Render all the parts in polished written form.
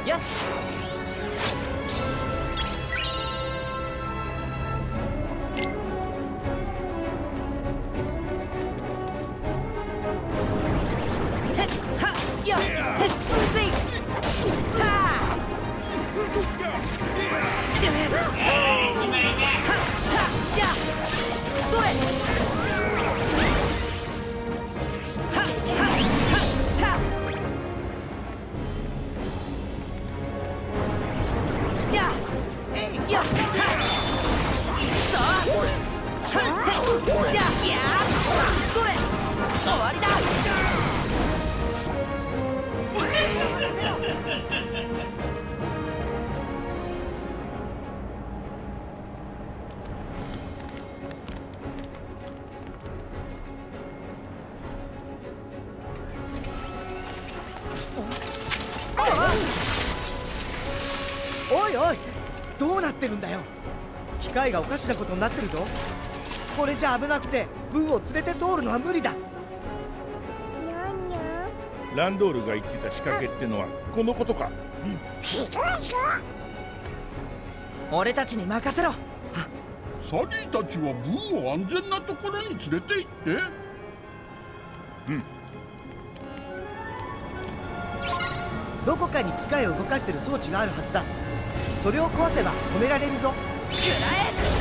よし。 おいおい、どうなってるんだよ。機械がおかしなことになってるぞ。これじゃ危なくてブーを連れて通るのは無理だ。 ランドールが言ってた仕掛けってのはこのことか。 俺たちに任せろ。 サリーたちはブーを安全なところに連れて行って。 どこかに機械を動かしてる装置があるはずだ。それを壊せば止められるぞ。 食らえ。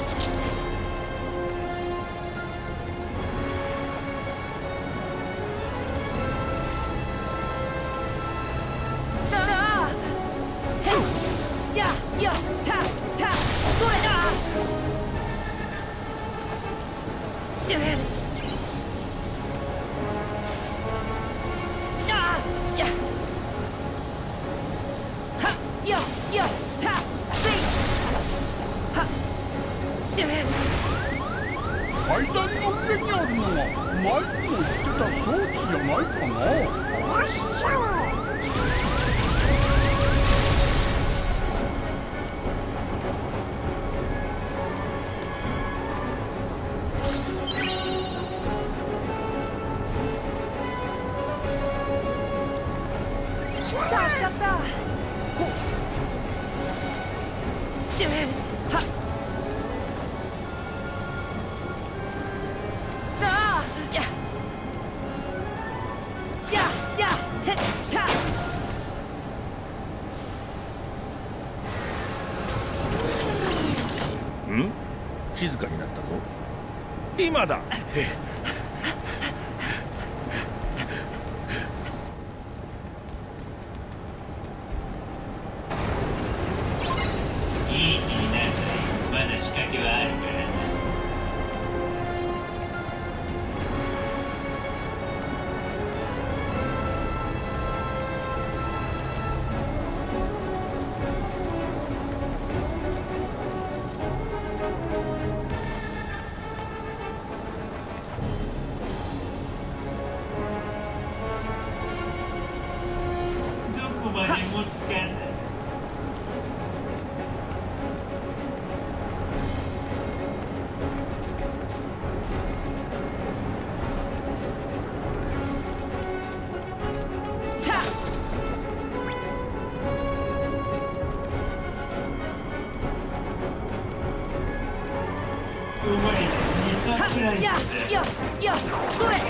階段の上にあるのはマイクの言ってた装置じゃないかな。壊しちゃおう。 助かった。 静かになったぞ。今だ。 いい気になるからまだ仕掛けはあるからな。どこまで持つかな。お前たちにサプライズだ。 それ。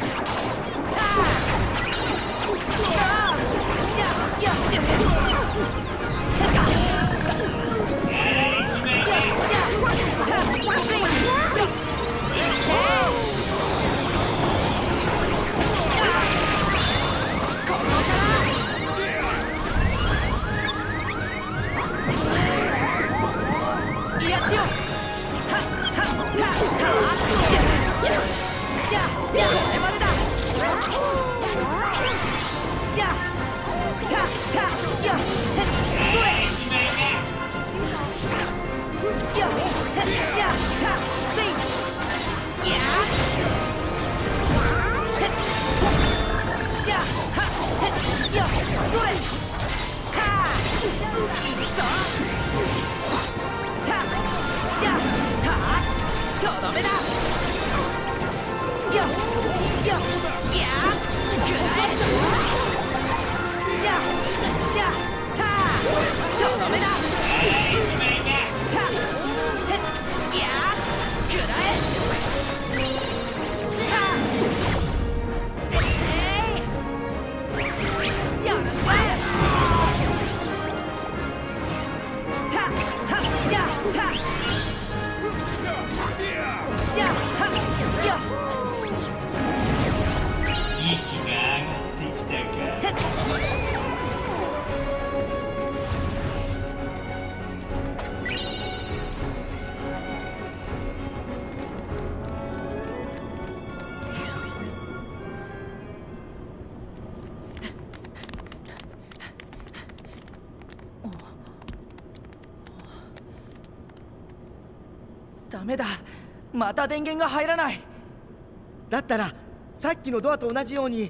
ダメだ、また電源が入らない。 だったらさっきのドアと同じように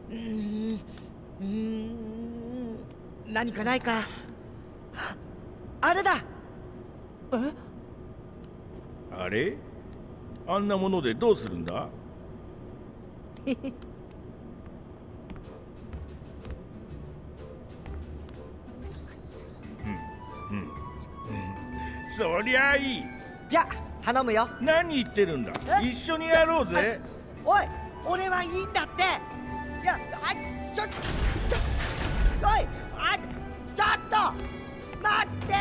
何かないか。あれだ。 あれ？あんなものでどうするんだ？そりゃいい。 じゃあ頼むよ。 何言ってるんだ。一緒にやろうぜ。 おい、俺はいいんだって。いや、おい、ちょっと待って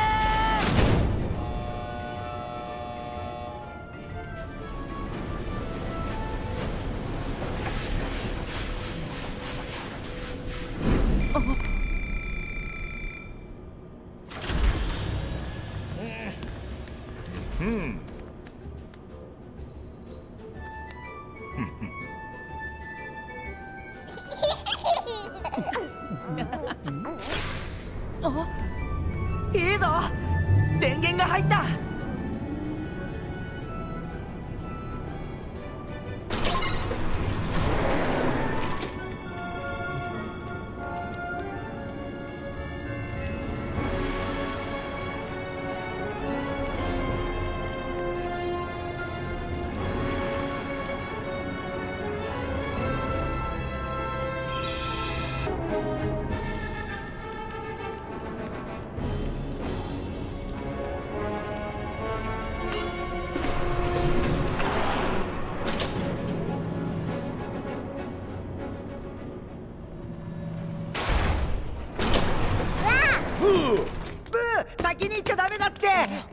いいぞ、電源が入った。 先に行っちゃダメだって。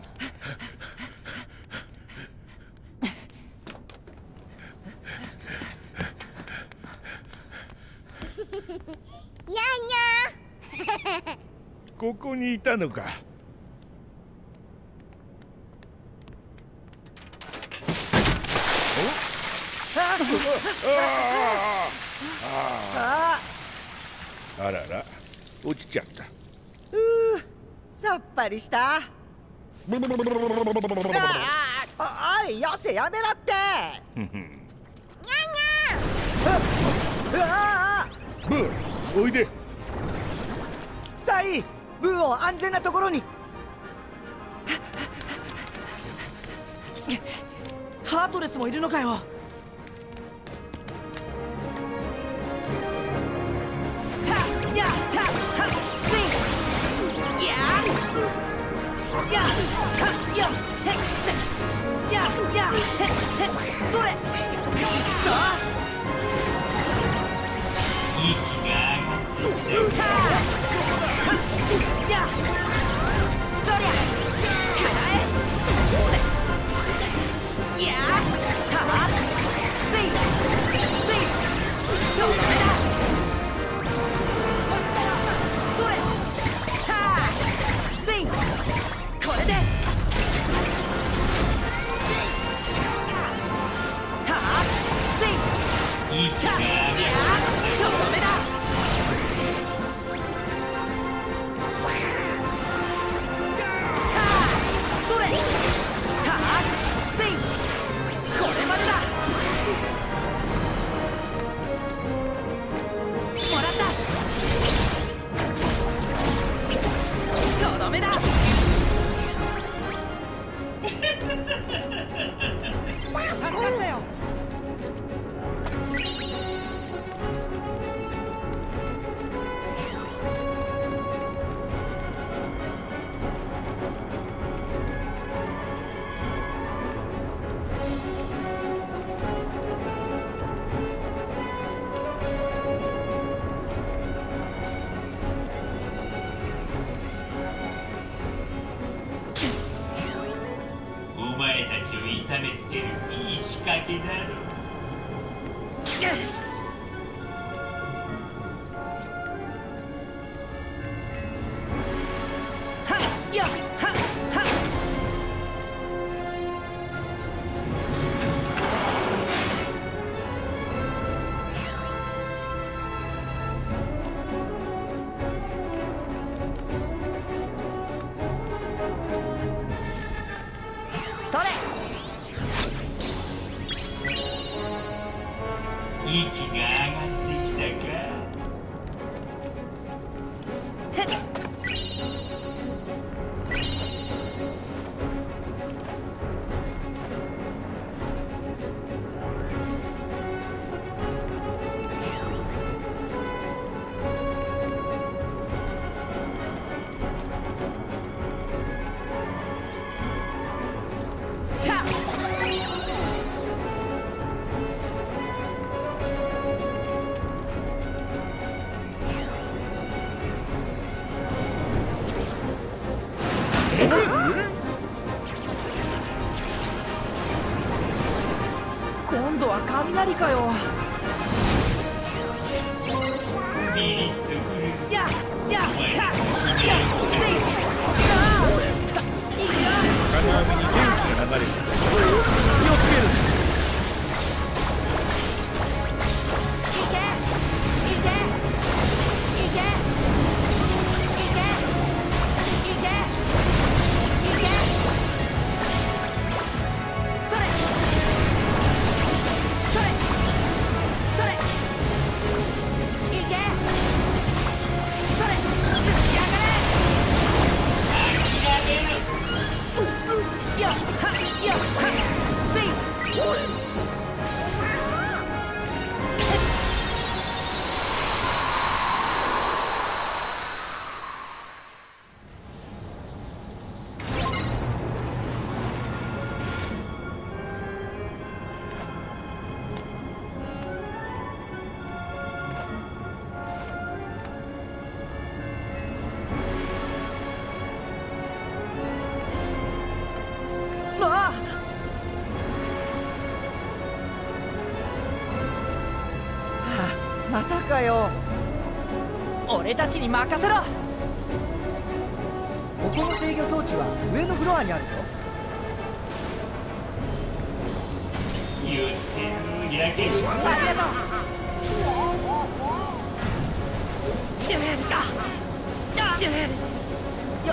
にゃーにゃー。 ここにいたのか。あらら、落ちちゃった。 さっぱりした。おい、よせ、やめろって。 ブー、おいで。 サリー、ブーを安全なところに。 ハートレスもいるのかよ。それ。 息が上がってきたよ。お前たちを痛めつけるいい仕掛けだろ。 それ。 今度は雷かよ。 ビリッとくる。 ややお前やや金網に電気が流れてる。気をつける。 いけいけいけいけいけいけ。それそれそれいけそれやがれ。やっはっやっはっせい。ああ、 またかよ。 俺たちに任せろ。 ここの制御装置は上のフロアにあるぞ。 気をつける。やけしありがとう。よっ。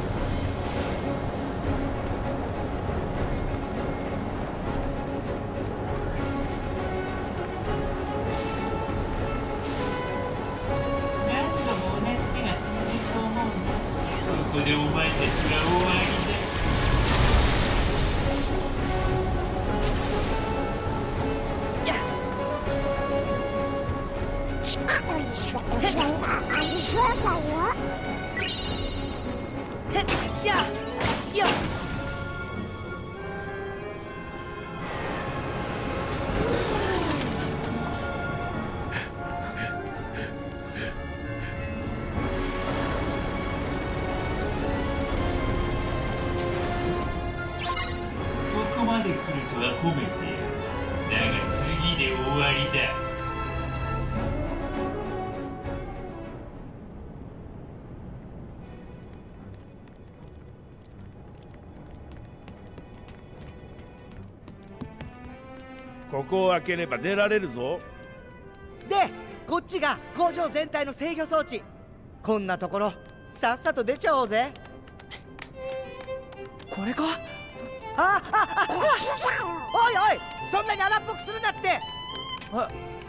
何度も同じ手が通じると思うんだ。ここでお前たちが終わりだ。 やよっ。 ここまで来るとは褒めてやる。だが次で終わりだ。 ここを開ければ出られるぞ。 で、こっちが工場全体の制御装置。こんなところさっさと出ちゃおうぜ。 これか。 おいおい、そんなに荒っぽくするなって。 あ、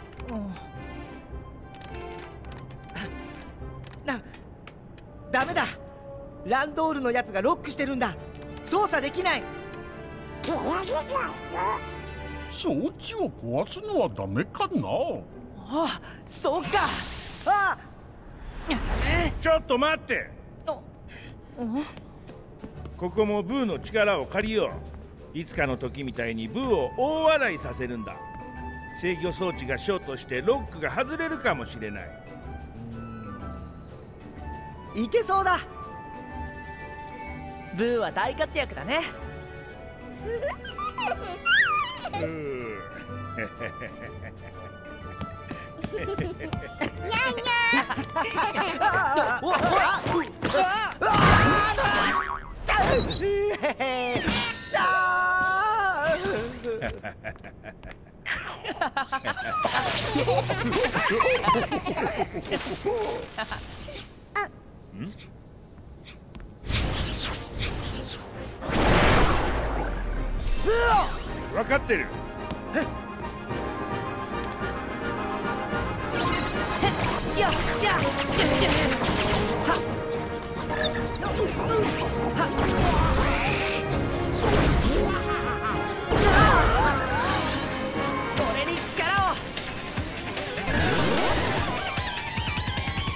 ダメだ。ランドールのやつがロックしてるんだ。操作できない。 装置を壊すのはダメかな。 あ、そうか。 あちょっと待って。ここもブーの力を借りよう。いつかの時みたいにブーを大笑いさせるんだ。制御装置がショートしてロックが外れるかもしれない。 いけそうだ。 ブーは大活躍だね。 分かってる。 やっやっ。はっ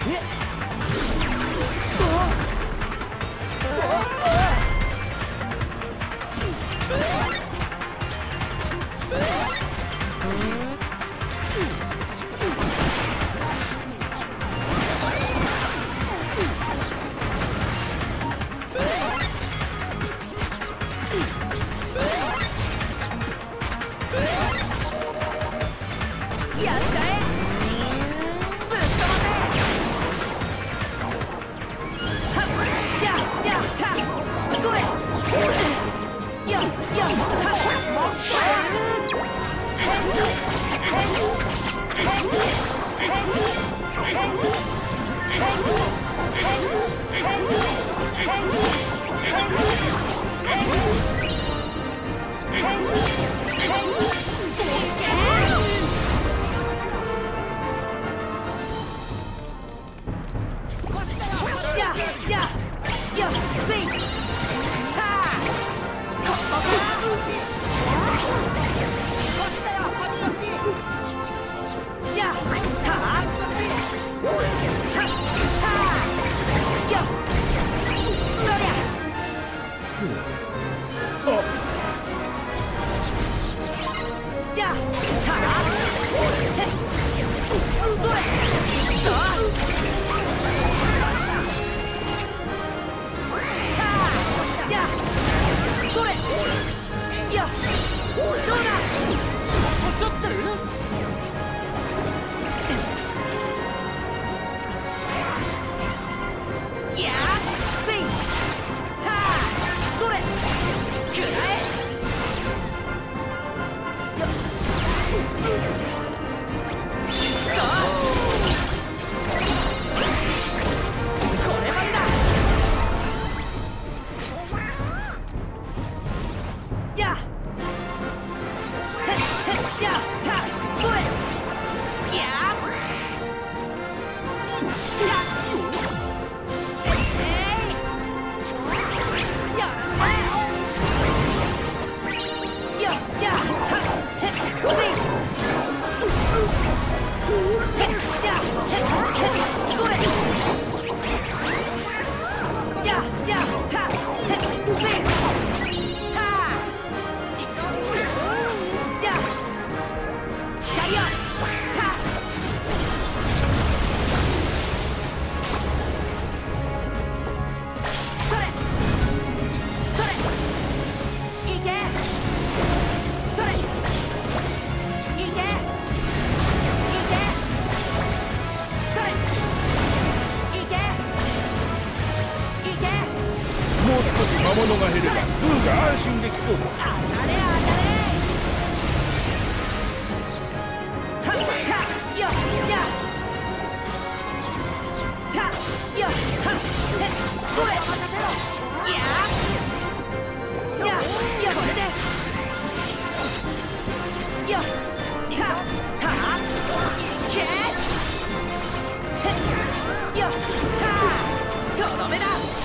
やっちゃえ。ぶっ飛ばせ。はっややたそれややはっ魔物が減ればブーが安心できそうだ。 とどめだ。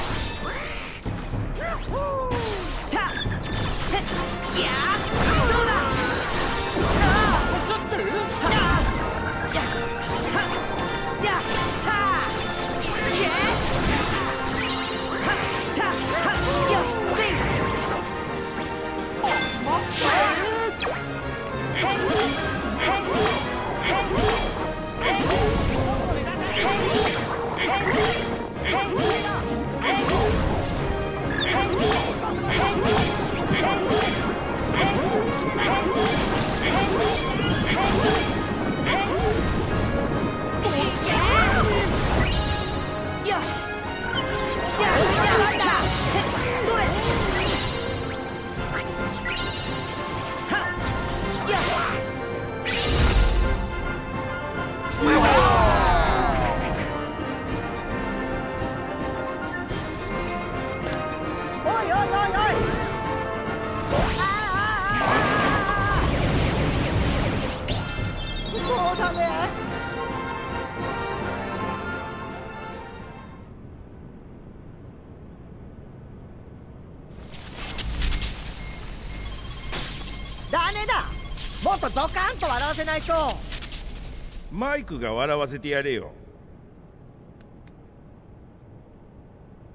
ダメだ。もっとドカンと笑わせないと。 マイクが笑わせてやれよ。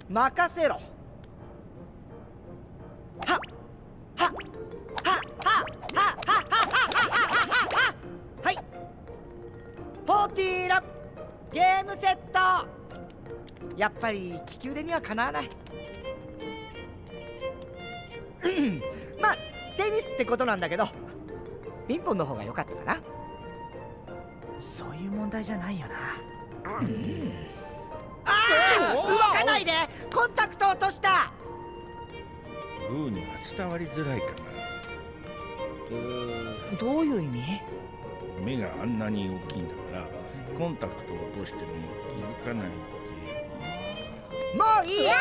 任せろ。はっはっはっはっはっはっはっはっは。はい、40ラブゲームセット。やっぱり利き腕にはかなわない。まあテニスってことなんだけど、ピンポンの方が良かったかな。 そういう問題じゃないよな。 ああ、動かないで。コンタクト落とした。 ブーには伝わりづらいかな。 どういう意味？ 目があんなに大きいんだからコンタクトを落としても気づかないって。 もういいよ。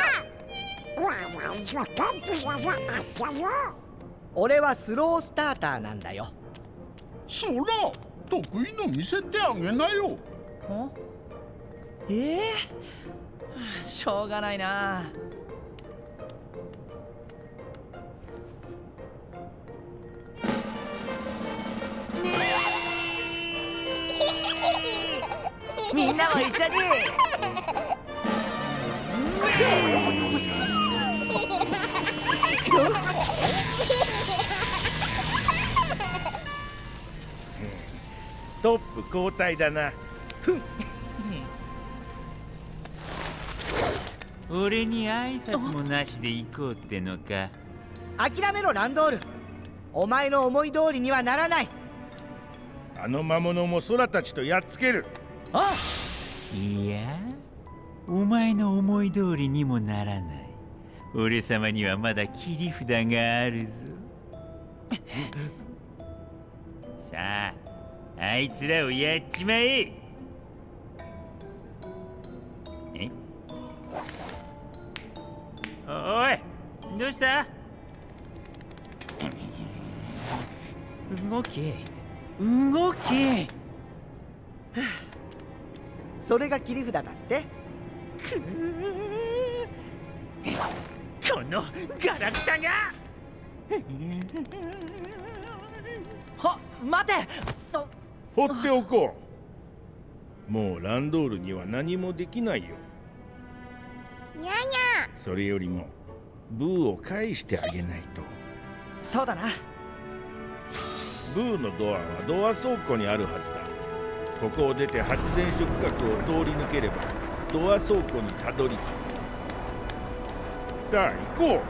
俺はスロースターターなんだよ。 そら得意の見せてあげなよ。 しょうがないな。みんなも一緒に。 トップ交代だな。 俺に挨拶もなしで行こうってのか。 諦めろランドール。お前の思い通りにはならない。 あの魔物も空たちとやっつける。 あ、 いや、お前の思い通りにもならない。俺様にはまだ切り札があるぞ。さあ、あいつらをやっちまえ。おい、どうした？動け、動け。 それが切り札だって。 このガラクタが。 待て。 放っておこう。もうランドールには何もできないよ。 にゃにゃ。 それよりもブーを返してあげないと。 そうだな。 ブーのドアはドア倉庫にあるはずだ。ここを出て発電所区画を通り抜ければドア倉庫にたどり着く。さあ行こう。